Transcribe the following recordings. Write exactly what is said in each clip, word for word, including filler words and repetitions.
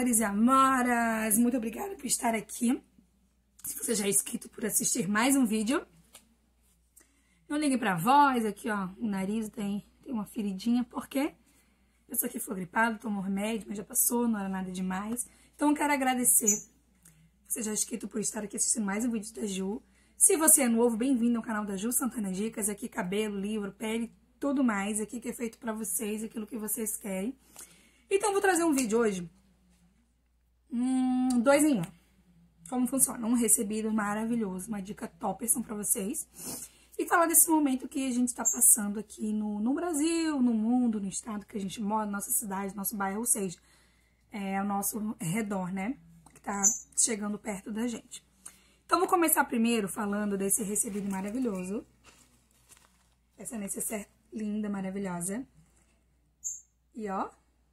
amores e amoras, muito obrigada por estar aqui. Se você já é inscrito, por assistir mais um vídeo. Não ligue pra voz, aqui ó, o nariz tem, tem uma feridinha, porque eu só que fui gripado, tomou remédio, mas já passou, não era nada demais. Então eu quero agradecer. Você já é inscrito por estar aqui assistindo mais um vídeo da Ju. Se você é novo, bem-vindo ao canal da Ju Santana Dicas. Aqui cabelo, livro, pele, tudo mais. Aqui que é feito pra vocês, aquilo que vocês querem. Então vou trazer um vídeo hoje. Hum, dois em um. Como funciona? Um recebido maravilhoso, uma dica topperson pra vocês. E falar desse momento que a gente tá passando aqui no, no Brasil, no mundo, no estado que a gente mora, nossa cidade, nosso bairro, ou seja, é o nosso redor, né? Que tá chegando perto da gente. Então, vou começar primeiro falando desse recebido maravilhoso. Essa necessaire linda, maravilhosa. E, ó.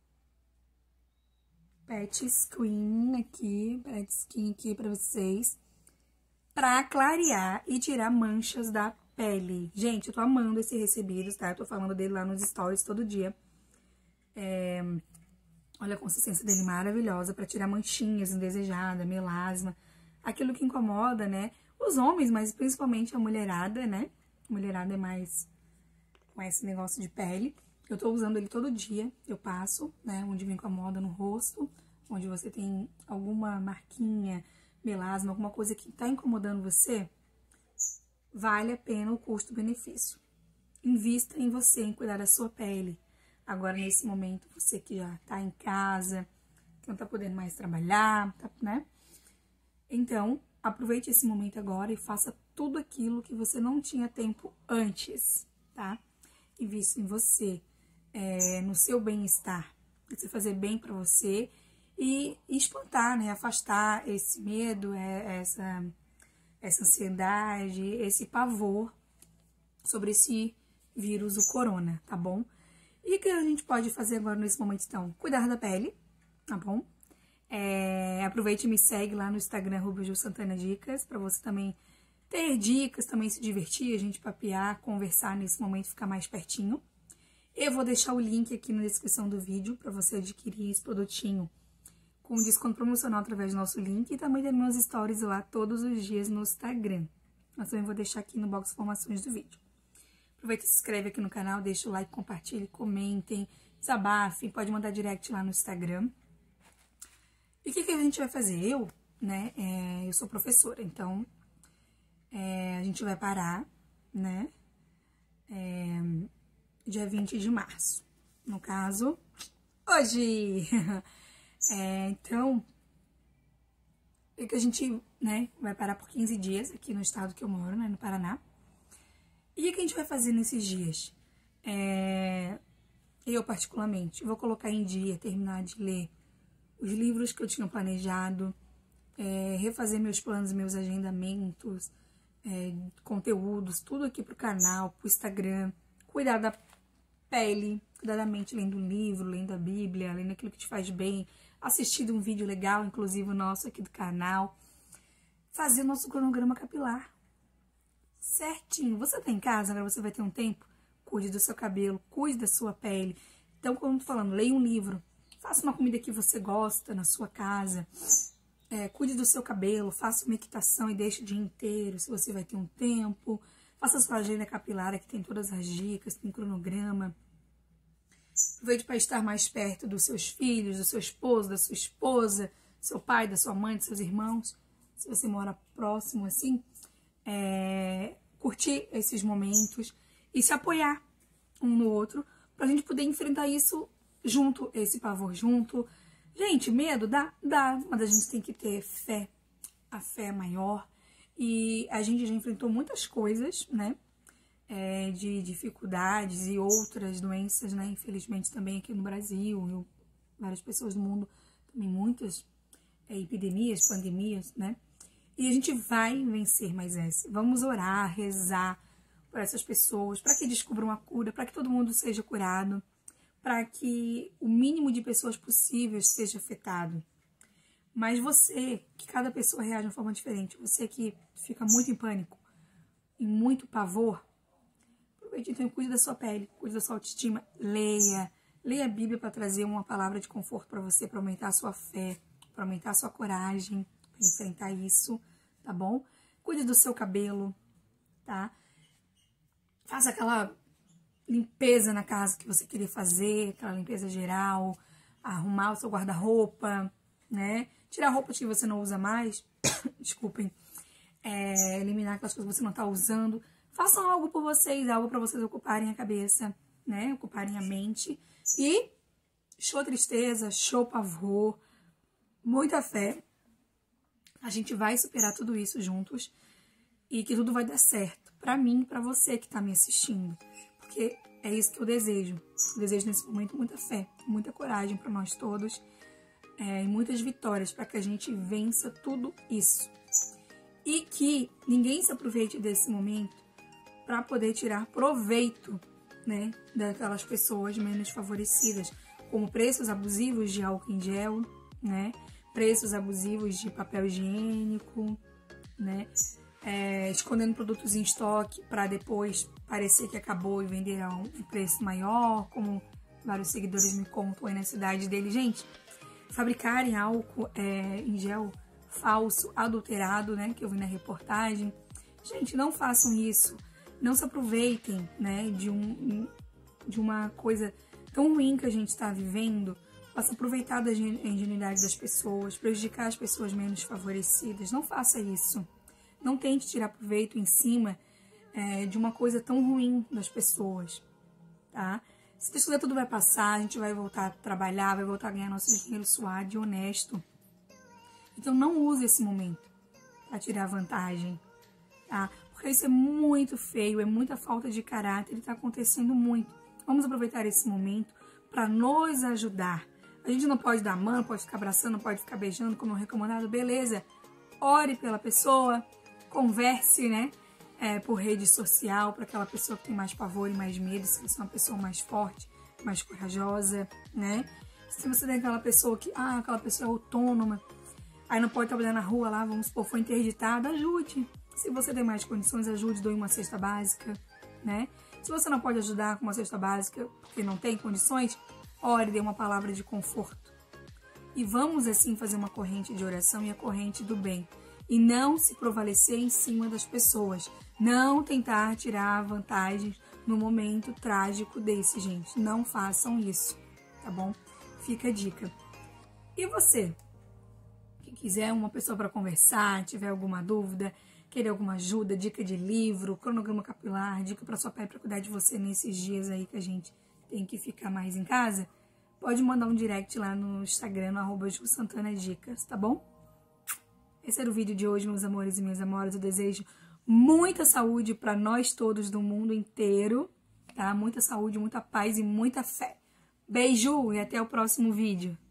Pet Skin aqui, Pet Skin aqui pra vocês. Pra clarear e tirar manchas da pele. Gente, eu tô amando esse recebido, tá? Eu tô falando dele lá nos stories todo dia. É... Olha a consistência dele maravilhosa pra tirar manchinhas indesejadas, melasma. Aquilo que incomoda, né? Os homens, mas principalmente a mulherada, né? A mulherada é mais com esse negócio de pele. Eu tô usando ele todo dia. Eu passo, né? Onde me incomoda no rosto. Onde você tem alguma marquinha, melasma, alguma coisa que tá incomodando você. Vale a pena o custo-benefício. Invista em você, em cuidar da sua pele. Agora, nesse momento, você que já tá em casa, que não tá podendo mais trabalhar, tá, né? Então, aproveite esse momento agora e faça tudo aquilo que você não tinha tempo antes, tá? Invista em você, é, no seu bem-estar. Você fazer bem pra você e, e espantar, né? Afastar esse medo, é, essa... essa ansiedade, esse pavor sobre esse vírus, o corona, tá bom? E o que a gente pode fazer agora nesse momento, então? Cuidar da pele, tá bom? É, aproveite e me segue lá no Instagram, arroba Ju Santana Dicas, pra você também ter dicas, também se divertir, a gente papear, conversar nesse momento, ficar mais pertinho. Eu vou deixar o link aqui na descrição do vídeo pra você adquirir esse produtinho com desconto promocional através do nosso link e também tem meus stories lá todos os dias no Instagram. Mas também vou deixar aqui no box de informações do vídeo. Aproveita e se inscreve aqui no canal, deixa o like, compartilhe, comentem, desabafem, pode mandar direct lá no Instagram. E o que, que a gente vai fazer? Eu, né, é, eu sou professora, então é, a gente vai parar, né, é, dia vinte de março. No caso, hoje... É, então, é que a gente, né, vai parar por quinze dias aqui no estado que eu moro, né, no Paraná. E o que a gente vai fazer nesses dias? É, eu, particularmente, vou colocar em dia, terminar de ler os livros que eu tinha planejado, é, refazer meus planos, meus agendamentos, é, conteúdos, tudo aqui pro canal, pro Instagram, cuidar da pele, cuidar da mente, lendo um livro, lendo a Bíblia, lendo aquilo que te faz bem, assistindo um vídeo legal, inclusive o nosso aqui do canal, fazer o nosso cronograma capilar certinho. Você tá em casa, agora você vai ter um tempo, cuide do seu cabelo, cuide da sua pele. Então, como eu tô falando, leia um livro, faça uma comida que você gosta na sua casa, é, cuide do seu cabelo, faça uma equitação e deixe o dia inteiro, se você vai ter um tempo, faça a sua agenda capilar, que tem todas as dicas, tem cronograma. Aproveite para estar mais perto dos seus filhos, do seu esposo, da sua esposa, seu pai, da sua mãe, dos seus irmãos. Se você mora próximo, assim, é, curtir esses momentos e se apoiar um no outro para a gente poder enfrentar isso junto, esse pavor junto. Gente, medo dá? Dá, mas a gente tem que ter fé, a fé é maior. E a gente já enfrentou muitas coisas, né? É, de dificuldades e outras doenças, né? Infelizmente também aqui no Brasil, eu, várias pessoas do mundo, também muitas é, epidemias, pandemias, né? E a gente vai vencer mais essa. Vamos orar, rezar por essas pessoas, para que descubram a cura, para que todo mundo seja curado, para que o mínimo de pessoas possíveis seja afetado. Mas você, que cada pessoa reage de uma forma diferente, você que fica muito em pânico, em muito pavor, aproveite então e cuide da sua pele, cuide da sua autoestima, leia, leia a Bíblia para trazer uma palavra de conforto para você, para aumentar a sua fé. para aumentar a sua coragem, para enfrentar isso, tá bom? Cuide do seu cabelo, tá? Faça aquela limpeza na casa que você queria fazer, aquela limpeza geral, arrumar o seu guarda-roupa, né? Tirar roupas que você não usa mais, desculpem, é, eliminar aquelas coisas que você não tá usando. Façam algo por vocês, algo para vocês ocuparem a cabeça, né? Ocuparem a mente. E show tristeza, show pavor, muita fé. A gente vai superar tudo isso juntos e que tudo vai dar certo. Pra mim, pra você que tá me assistindo. Porque é isso que eu desejo. Eu desejo nesse momento muita fé, muita coragem pra nós todos. É, e muitas vitórias para que a gente vença tudo isso. E que ninguém se aproveite desse momento para poder tirar proveito, né, daquelas pessoas menos favorecidas, como preços abusivos de álcool em gel, né, preços abusivos de papel higiênico, né, é, escondendo produtos em estoque para depois parecer que acabou e vender a um preço maior, como vários seguidores me contam aí na cidade dele. Gente, fabricarem álcool é, em gel falso, adulterado, né, que eu vi na reportagem. Gente, não façam isso. Não se aproveitem, né, de, um, de uma coisa tão ruim que a gente está vivendo. Possa aproveitar da ingenuidade das pessoas, prejudicar as pessoas menos favorecidas. Não faça isso. Não tente tirar proveito em cima é, de uma coisa tão ruim das pessoas, tá? Se Deus quiser, tudo vai passar, a gente vai voltar a trabalhar, vai voltar a ganhar nosso dinheiro suado e honesto. Então não use esse momento para tirar vantagem, tá? Porque isso é muito feio, é muita falta de caráter e está acontecendo muito. Vamos aproveitar esse momento para nos ajudar. A gente não pode dar mão, pode ficar abraçando, não pode ficar beijando como recomendado, beleza? Ore pela pessoa, converse, né? É, por rede social, para aquela pessoa que tem mais pavor e mais medo, se você é uma pessoa mais forte, mais corajosa, né? Se você tem aquela pessoa que, ah, aquela pessoa é autônoma, aí não pode trabalhar na rua lá, vamos supor, foi interditada, ajude. Se você tem mais condições, ajude, doe uma cesta básica, né? Se você não pode ajudar com uma cesta básica porque não tem condições, ore, dê uma palavra de conforto. E vamos, assim, fazer uma corrente de oração e a corrente do bem. E não se prevalecer em cima das pessoas. Não tentar tirar vantagens no momento trágico desse, gente. Não façam isso, tá bom? Fica a dica. E você? Que quiser uma pessoa para conversar, tiver alguma dúvida, querer alguma ajuda, dica de livro, cronograma capilar, dica para sua pai para cuidar de você nesses dias aí que a gente tem que ficar mais em casa, pode mandar um direct lá no Instagram, no arroba Ju Santana Dicas, tá bom? Esse era o vídeo de hoje, meus amores e minhas amoras. Eu desejo muita saúde para nós todos do mundo inteiro, tá? Muita saúde, muita paz e muita fé. Beijo e até o próximo vídeo.